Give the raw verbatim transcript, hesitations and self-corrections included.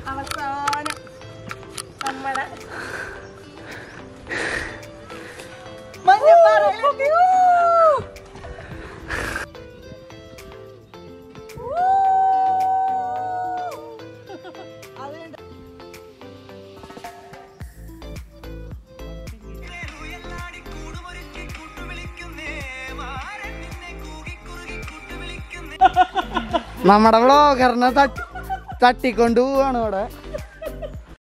അവസാനം നമ്മുടെ മഞ്ഞപ്പാറയിലെത്തി. നമ്മുടെ വ്ളോഗറിനെ തട്ടി തട്ടിക്കൊണ്ടു പോവാണ് ഇവിടെ.